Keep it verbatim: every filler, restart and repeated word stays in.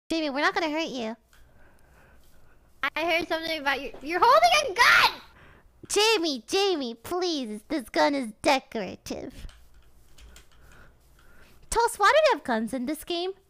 Jamie, we're not gonna hurt you. I heard something about you. You're holding a gun! Jamie, Jamie, please. This gun is decorative. Toast, why do we have guns in this game?